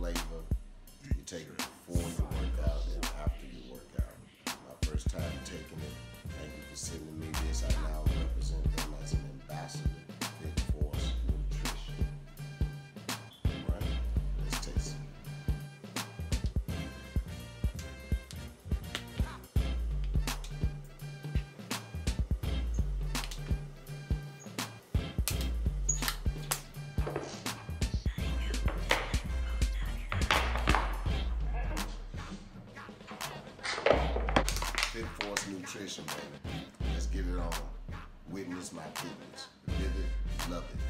flavor. You take it before you work out and after you work out. My first time taking it. Thank you for sending me this. I now represent them as an ambassador. Fit Force Nutrition. Right? Let's taste it. Fit Force Nutrition, baby. Let's get it on. Witness my fitness. Live it, love it.